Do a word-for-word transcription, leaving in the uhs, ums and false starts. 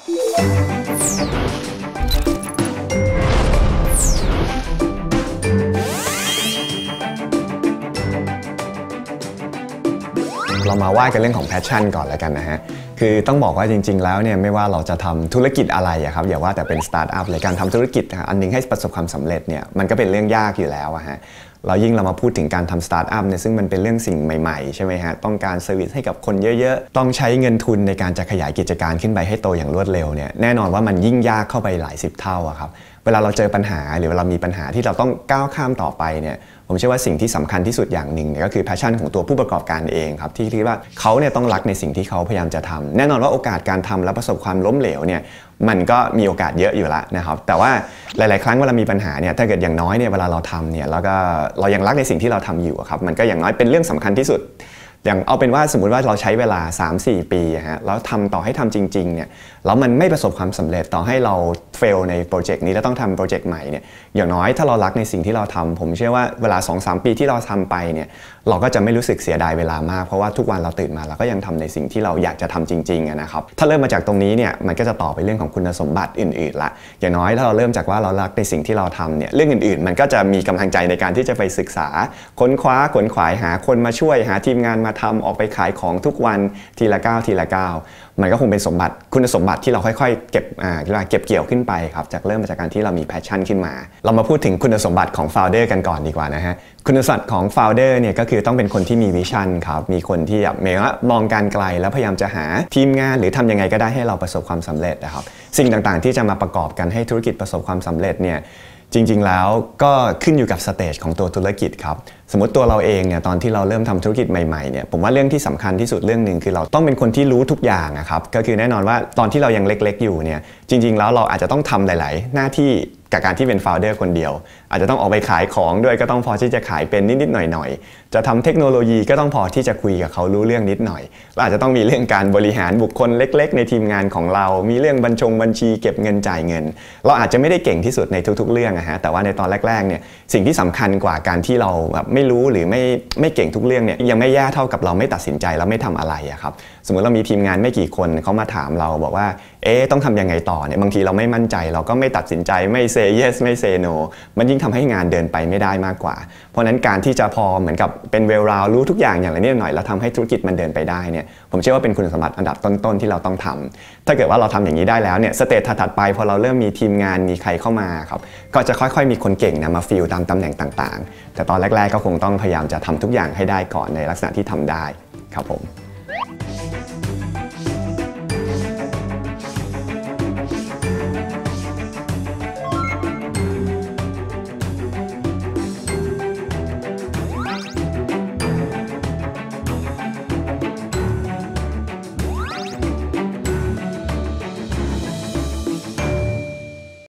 เรามาว่ากันเรื่องของ passion ก่อนแล้วกันนะฮะคือต้องบอกว่าจริงๆแล้วเนี่ยไม่ว่าเราจะทำธุรกิจอะไรอะครับอย่าว่าแต่เป็นสตาร์ทอัพเลยการทำธุรกิจอันนึงให้ประสบความสำเร็จเนี่ยมันก็เป็นเรื่องยากอยู่แล้วอะฮะเรายิ่งเรามาพูดถึงการทำสตาร์ทอัพเนี่ยซึ่งมันเป็นเรื่องสิ่งใหม่ๆใช่ไหมฮะต้องการเซอร์วิสให้กับคนเยอะๆต้องใช้เงินทุนในการจะขยายกิจการขึ้นไปให้โตอย่างรวดเร็วเนี่ยแน่นอนว่ามันยิ่งยากเข้าไปหลายสิบเท่าอะครับเวลาเราเจอปัญหาหรือเวลามีปัญหาที่เราต้องก้าวข้ามต่อไปเนี่ยผมเชื่อว่าสิ่งที่สำคัญที่สุดอย่างหนึ่งเนี่ยก็คือ passion ของตัวผู้ประกอบการเองครับที่คิดว่าเขาเนี่ยต้องรักในสิ่งที่เขาพยายามจะทำแน่นอนว่าโอกาสการทำและประสบความล้มเหลวเนี่ยมันก็มีโอกาสเยอะอยู่แล้วนะครับแต่ว่าหลายๆครั้งเวลามีปัญหาเนี่ยถ้าเกิดอย่างน้อยเนี่ยเวลาเราทำเนี่ยแล้วก็เรายังรักในสิ่งที่เราทำอยู่ครับมันก็อย่างน้อยเป็นเรื่องสำคัญที่สุดอย่างเอาเป็นว่าสมมุติว่าเราใช้เวลา สามถึงสี่ ปีฮะแล้วทำต่อให้ทำจริงๆเนี่ยแล้วมันไม่ประสบความสำเร็จต่อให้เราเฟลในโปรเจกต์นี้แล้วต้องทำโปรเจกต์ใหม่เนี่ยอย่างน้อยถ้าเรารักในสิ่งที่เราทำผมเชื่อว่าเวลา สองถึงสาม ปีที่เราทำไปเนี่ยเราก็จะไม่รู้สึกเสียดายเวลามากเพราะว่าทุกวันเราตื่นมาเราก็ยังทำในสิ่งที่เราอยากจะทำจริงๆนะครับถ้าเริ่มมาจากตรงนี้เนี่ยมันก็จะต่อไปเรื่องของคุณสมบัติอื่นๆละอย่างน้อยถ้าเราเริ่มจากว่าเรารักในสิ่งที่เราทำเนี่ยเรื่องอื่นๆมันก็จะมีกำลังใจในการที่จะไปศึกษาค้นคว้าขวนขวายหาคนมาช่วยหาทีมงานมาทำออกไปขายของทุกวันทีละก้าวทีละก้าวมันก็คงเป็นสมบัติคุณสมบัติที่เราค่อยๆเก็บอ่าเก็บเกี่ยวขึ้นไปครับจากเริ่มมาจากการที่เรามี passion ขึ้นมาเรามาพูดถึงคุณสมบัติของ founder กันก่อนดีกว่านะฮะคุณสมบัติของ founder เนี่ยก็คือต้องเป็นคนที่มีวิชั่นครับมีคนที่แบบมองการไกลแล้วพยายามจะหาทีมงานหรือทำยังไงก็ได้ให้เราประสบความสำเร็จนะครับสิ่งต่างๆที่จะมาประกอบกันให้ธุรกิจประสบความสำเร็จเนี่ยจริงๆแล้วก็ขึ้นอยู่กับสเตจของตัวธุรกิจครับสมมติตัวเราเองเนี่ยตอนที่เราเริ่มทำธุรกิจใหม่ๆเนี่ยผมว่าเรื่องที่สำคัญที่สุดเรื่องหนึ่งคือเราต้องเป็นคนที่รู้ทุกอย่างนะครับก็คือแน่นอนว่าตอนที่เรายังเล็กๆอยู่เนี่ยจริงๆแล้วเราอาจจะต้องทำหลายๆหน้าที่กับการที่เป็น founder คนเดียวอาจจะต้องออกไปขายของด้วยก็ต้องพอที่จะขายเป็นนิดๆหน่อยๆจะทำเทคโนโลยีก็ต้องพอที่จะคุยกับเขารู้เรื่องนิดหน่อยเราอาจจะต้องมีเรื่องการบริหารบุคคลเล็กๆในทีมงานของเรามีเรื่องบัญชงบัญชีเก็บเงินจ่ายเงินเราอาจจะไม่ได้เก่งที่สุดในทุกๆเรื่องนะฮะแต่ว่าในตอนแรกๆเนี่ยสิ่งที่สำคัญกว่าการที่เราแบบไม่รู้หรือไม่ไม่เก่งทุกเรื่องเนี่ยยังไม่แย่เท่ากับเราไม่ตัดสินใจแล้วไม่ทำอะไรอะครับสมมติเรามีทีมงานไม่กี่คนเขามาถามเราบอกว่าเอ๊ะต้องทำยังไงต่อเนี่ยบางทีเราไม่มั่นใจเราก็ไม่ตัดสินใจไม่ say yes ไม่ say no มันยิ่งทำให้งานเดินไปไม่ได้มากกว่าเพราะนั้นการที่จะพอเหมือนกับเป็นเวลราวรู้ทุกอย่างอย่างไรนิดหน่อยแล้วทำให้ธุรกิจมันเดินไปได้เนี่ยผมเชื่อว่าเป็นคุณสมบัติอันดับต้นๆที่เราต้องทำถ้าเกิดว่าเราทำอย่างนี้ได้แล้วเนี่ยสเตจถัดๆไปพอเราเริ่มมีทีมงานมีใครเข้ามาครับก็จะค่อยๆมีคนเก่งนะมาฟิลตามตำแหน่งต่างๆแต่ตอนแรกๆก็คงต้องพยายามจะทำทุกอย่างให้ได้ก่อนในลักษณะที่ทำได้ครับผม